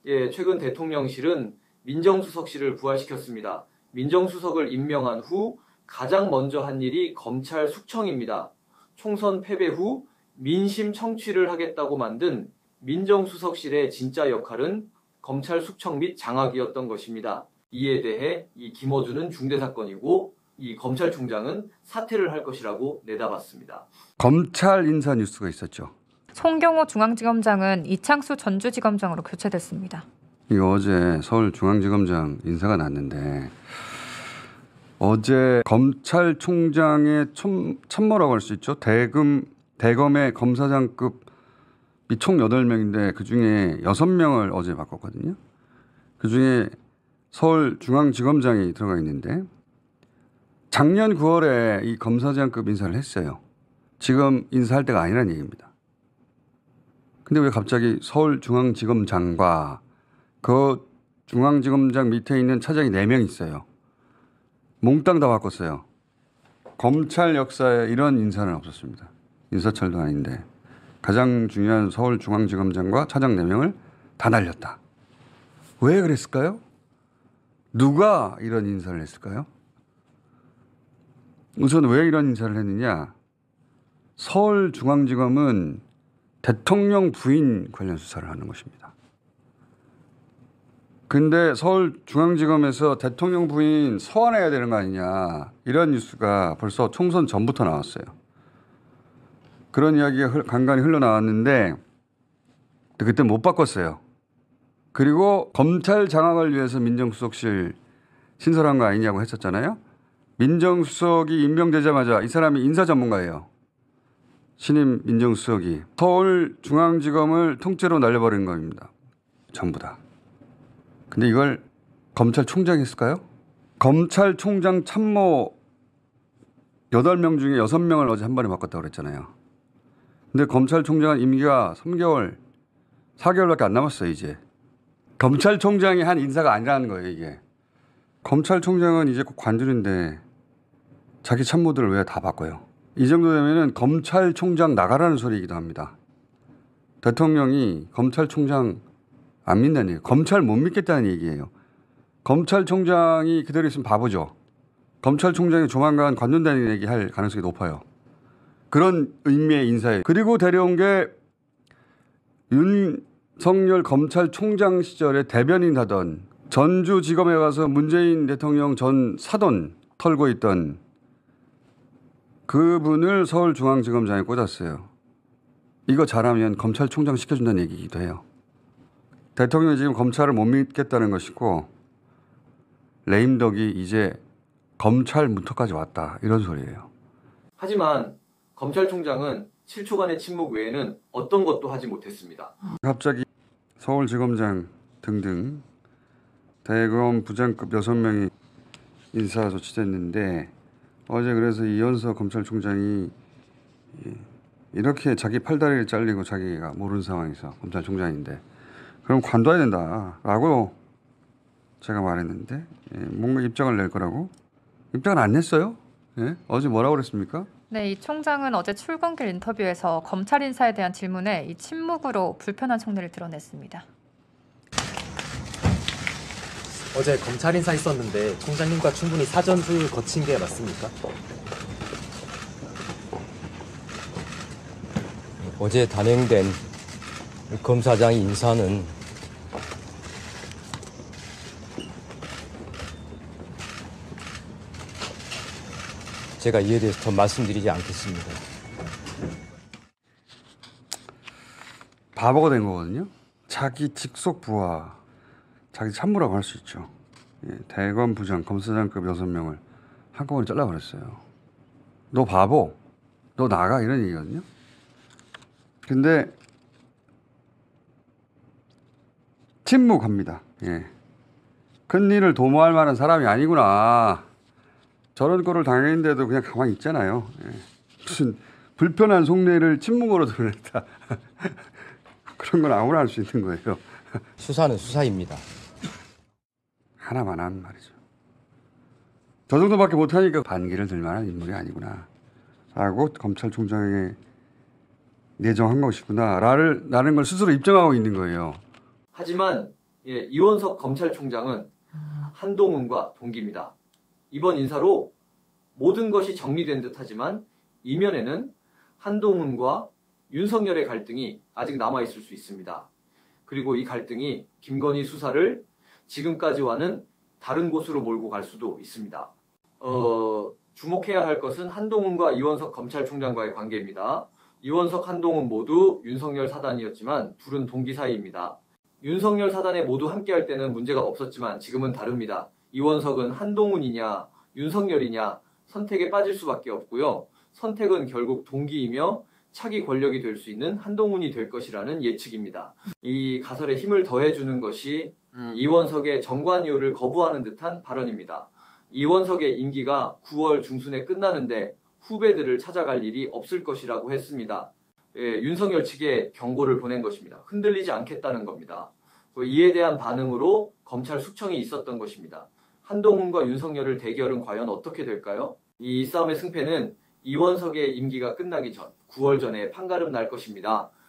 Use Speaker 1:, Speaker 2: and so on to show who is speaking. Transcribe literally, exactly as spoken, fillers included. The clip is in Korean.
Speaker 1: 예, 최근 대통령실은 민정수석실을 부활시켰습니다. 민정수석을 임명한 후 가장 먼저 한 일이 검찰 숙청입니다. 총선 패배 후 민심 청취를 하겠다고 만든 민정수석실의 진짜 역할은 검찰 숙청 및 장악이었던 것입니다. 이에 대해 이 김어준은 중대사건이고 이 검찰총장은 사퇴를 할 것이라고 내다봤습니다.
Speaker 2: 검찰 인사 뉴스가 있었죠.
Speaker 3: 송경호 중앙지검장은 이창수 전주지검장으로 교체됐습니다.
Speaker 2: 이거 어제 서울중앙지검장 인사가 났는데 어제 검찰총장의 참, 참모라고 할 수 있죠. 대검, 대검의 검사장급이 총 여덟 명인데 그중에 여섯 명을 어제 바꿨거든요. 그중에 서울중앙지검장이 들어가 있는데 작년 구월에 이 검사장급 인사를 했어요. 지금 인사할 때가 아니라는 얘기입니다. 근데 왜 갑자기 서울중앙지검장과 그 중앙지검장 밑에 있는 차장이 네 명 있어요. 몽땅 다 바꿨어요. 검찰 역사에 이런 인사는 없었습니다. 인사철도 아닌데 가장 중요한 서울중앙지검장과 차장 네 명을 다 날렸다. 왜 그랬을까요? 누가 이런 인사를 했을까요? 우선 왜 이런 인사를 했느냐. 서울중앙지검은 대통령 부인 관련 수사를 하는 것입니다. 근데 서울중앙지검에서 대통령 부인 소환해야 되는 거 아니냐. 이런 뉴스가 벌써 총선 전부터 나왔어요. 그런 이야기가 간간히 흘러나왔는데 그때 못 바꿨어요. 그리고 검찰 장악을 위해서 민정수석실 신설한 거 아니냐고 했었잖아요. 민정수석이 임명되자마자 이 사람이 인사 전문가예요. 신임 민정수석이 서울중앙지검을 통째로 날려버린 겁니다. 전부 다. 근데 이걸 검찰총장이 했을까요? 검찰총장 참모 여덟 명 중에 여섯 명을 어제 한 번에 바꿨다고 그랬잖아요. 근데 검찰총장은 임기가 삼 개월, 사 개월밖에 안 남았어요, 이제. 검찰총장이 한 인사가 아니라는 거예요, 이게. 검찰총장은 이제 곧 관둘인데 자기 참모들을 왜 다 바꿔요? 이 정도 되면은 검찰총장 나가라는 소리이기도 합니다. 대통령이 검찰총장 안 믿는 얘기예요. 검찰 못 믿겠다는 얘기예요. 검찰총장이 그대로 있으면 바보죠. 검찰총장이 조만간 관둔다는 얘기 할 가능성이 높아요. 그런 의미의 인사예요. 그리고 데려온 게 윤석열 검찰총장 시절에 대변인 하던 전주지검에 가서 문재인 대통령 전 사돈 털고 있던 그분을 서울중앙지검장에 꽂았어요. 이거 잘하면 검찰총장 시켜준다는 얘기이기도 해요. 대통령이 지금 검찰을 못 믿겠다는 것이고 레임덕이 이제 검찰 문턱까지 왔다. 이런 소리예요.
Speaker 1: 하지만 검찰총장은 칠 초간의 침묵 외에는 어떤 것도 하지 못했습니다.
Speaker 2: 갑자기 서울지검장 등등 대검 부장급 여섯 명이 인사 조치됐는데 어제 그래서 이현석 검찰총장이 이렇게 자기 팔다리를 잘리고 자기가 모르는 상황에서 검찰총장인데 그럼 관둬야 된다라고 제가 말했는데 뭔가 입장을 낼 거라고 입장을 안 냈어요. 예? 어제 뭐라고 그랬습니까?
Speaker 3: 네, 이 총장은 어제 출근길 인터뷰에서 검찰 인사에 대한 질문에 이 침묵으로 불편한 속내를 드러냈습니다.
Speaker 4: 어제 검찰 인사 있었는데 총장님과 충분히 사전 조율 거친 게 맞습니까?
Speaker 5: 어제 단행된 검사장 인사는 제가 이에 대해서 더 말씀드리지 않겠습니다.
Speaker 2: 바보가 된 거거든요. 자기 직속 부하, 자기 참모라고 할 수 있죠. 예, 대검 부장, 검사장급 여섯 명을 한꺼번에 잘라버렸어요. 너 바보, 너 나가 이런 얘기거든요. 근데 침묵합니다. 예. 큰 일을 도모할 만한 사람이 아니구나. 저런 거를 당했는데도 그냥 가만히 있잖아요. 예. 무슨 불편한 속내를 침묵으로 드러냈다. 그런 건 아무나 할 수 있는 거예요.
Speaker 5: 수사는 수사입니다.
Speaker 2: 하나만 한 말이죠. 저 정도밖에 못하니까 반기를 들 만한 인물이 아니구나 라고 검찰총장에게 내정한 것이구나 라는 걸 스스로 입증하고 있는 거예요.
Speaker 1: 하지만 예, 이원석 검찰총장은 한동훈과 동기입니다. 이번 인사로 모든 것이 정리된 듯하지만 이면에는 한동훈과 윤석열의 갈등이 아직 남아있을 수 있습니다. 그리고 이 갈등이 김건희 수사를 지금까지와는 다른 곳으로 몰고 갈 수도 있습니다. 어, 주목해야 할 것은 한동훈과 이원석 검찰총장과의 관계입니다. 이원석, 한동훈 모두 윤석열 사단이었지만 둘은 동기 사이입니다. 윤석열 사단에 모두 함께할 때는 문제가 없었지만 지금은 다릅니다. 이원석은 한동훈이냐 윤석열이냐 선택에 빠질 수밖에 없고요. 선택은 결국 동기이며 차기 권력이 될 수 있는 한동훈이 될 것이라는 예측입니다. 이 가설에 힘을 더해주는 것이 이원석의 정관이유를 거부하는 듯한 발언입니다. 이원석의 임기가 구월 중순에 끝나는데 후배들을 찾아갈 일이 없을 것이라고 했습니다. 예, 윤석열 측에 경고를 보낸 것입니다. 흔들리지 않겠다는 겁니다. 이에 대한 반응으로 검찰 숙청이 있었던 것입니다. 한동훈과 윤석열의 대결은 과연 어떻게 될까요? 이 싸움의 승패는 이원석의 임기가 끝나기 전 구월 전에 판가름 날 것입니다.